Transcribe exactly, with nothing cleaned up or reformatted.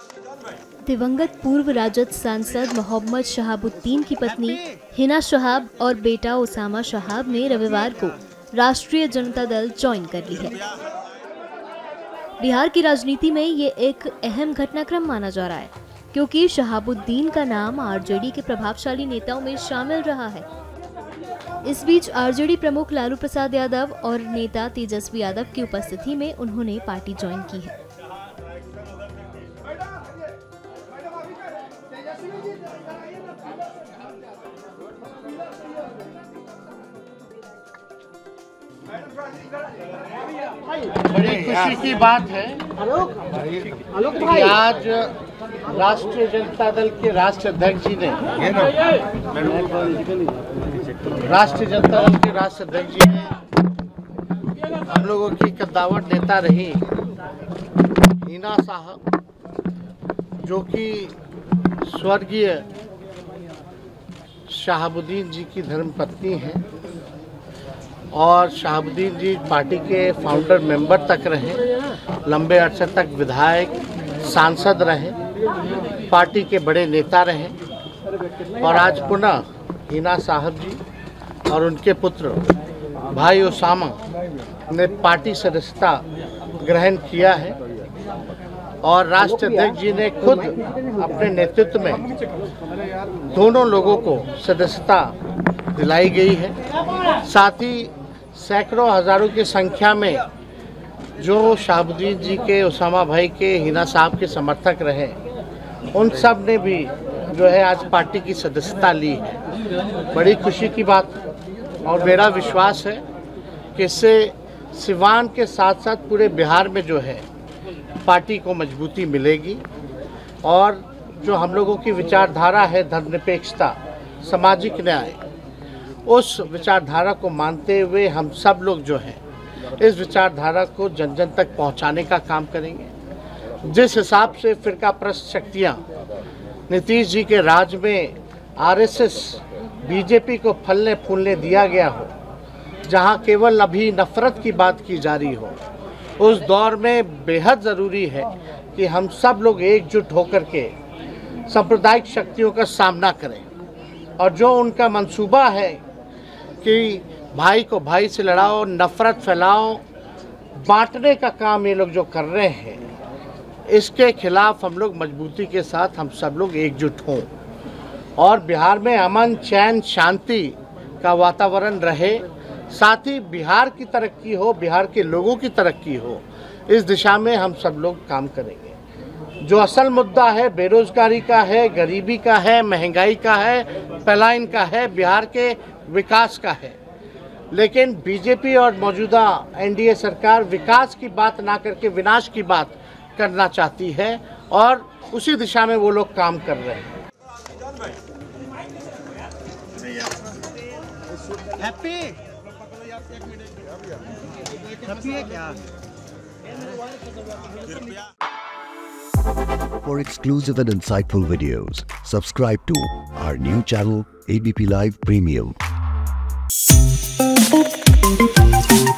दिवंगत पूर्व राजद सांसद मोहम्मद शहाबुद्दीन की पत्नी हिना शहाब और बेटा उसामा शहाब ने रविवार को राष्ट्रीय जनता दल ज्वाइन कर ली है। बिहार की राजनीति में ये एक अहम घटनाक्रम माना जा रहा है, क्योंकि शहाबुद्दीन का नाम आरजेडी के प्रभावशाली नेताओं में शामिल रहा है। इस बीच आरजेडी प्रमुख लालू प्रसाद यादव और नेता तेजस्वी यादव की उपस्थिति में उन्होंने पार्टी ज्वाइन की है। बड़ी खुशी की बात है कि आज राष्ट्रीय जनता दल के राष्ट्रीय अध्यक्ष जी ने राष्ट्रीय जनता दल के राष्ट्रीय अध्यक्ष जी ने हम लोगों की कद्दावर नेता रही हिना साहब, जो कि स्वर्गीय शहाबुद्दीन जी की धर्मपत्नी हैं और शहाबुद्दीन जी पार्टी के फाउंडर मेंबर तक रहे, लंबे अरसे तक विधायक सांसद रहे, पार्टी के बड़े नेता रहे और आज पुनः हिना साहब जी और उनके पुत्र भाई उसामा ने पार्टी सदस्यता ग्रहण किया है और राष्ट्रीय अध्यक्ष जी ने खुद अपने नेतृत्व में दोनों लोगों को सदस्यता दिलाई गई है। साथ ही सैकड़ों हजारों की संख्या में जो शहाबुद्दीन जी के, उसामा भाई के, हिना साहब के समर्थक रहे, उन सब ने भी जो है आज पार्टी की सदस्यता ली है। बड़ी खुशी की बात और मेरा विश्वास है कि इससे सिवान के साथ साथ पूरे बिहार में जो है पार्टी को मजबूती मिलेगी और जो हम लोगों की विचारधारा है धर्मनिरपेक्षता, सामाजिक न्याय, उस विचारधारा को मानते हुए हम सब लोग जो हैं इस विचारधारा को जन जन तक पहुंचाने का काम करेंगे। जिस हिसाब से फिरकाप्रस्त शक्तियां नीतीश जी के राज में आरएसएस, बीजेपी को फलने फूलने दिया गया हो, जहां केवल अभी नफरत की बात की जा रही हो, उस दौर में बेहद ज़रूरी है कि हम सब लोग एकजुट होकर के सांप्रदायिक शक्तियों का सामना करें और जो उनका मंसूबा है कि भाई को भाई से लड़ाओ, नफरत फैलाओ, बांटने का काम ये लोग जो कर रहे हैं, इसके खिलाफ हम लोग मजबूती के साथ हम सब लोग एकजुट हों और बिहार में अमन, चैन, शांति का वातावरण रहे, साथ ही बिहार की तरक्की हो, बिहार के लोगों की तरक्की हो, इस दिशा में हम सब लोग काम करेंगे। जो असल मुद्दा है बेरोजगारी का है, गरीबी का है, महंगाई का है, पलायन का है, बिहार के विकास का है, लेकिन बीजेपी और मौजूदा एनडीए सरकार विकास की बात ना करके विनाश की बात करना चाहती है और उसी दिशा में वो लोग काम कर रहे हैं। हैप्पी हैप्पी है क्या? For exclusive and insightful videos, subscribe to our new channel A B P Live Premium.